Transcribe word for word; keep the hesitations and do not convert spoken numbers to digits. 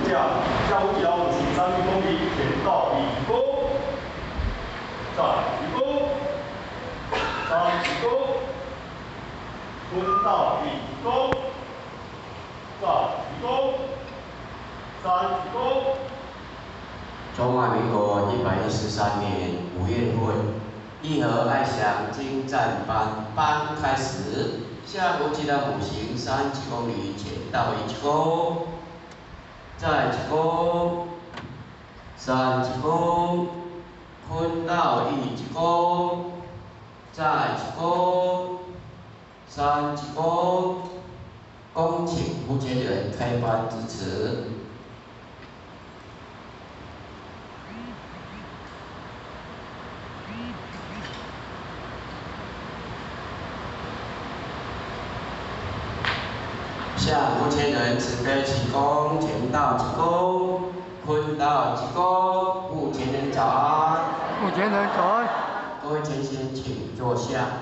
两，下五脚五行三公里，前到一弓，再一弓，三一弓，蹲到一弓，再一弓，三一弓。 中华民国一百一十三年五月份，义和爱祥精湛班班开始，下午记得五行三几公里，前到一弓，再一弓，三一弓，坤到一弓，再一弓，三一弓。恭请负责人开班致辞。 向目前人慈悲起功，前到起功，坤到起功。目前人早安。 目前人早安。 各位前贤请坐下。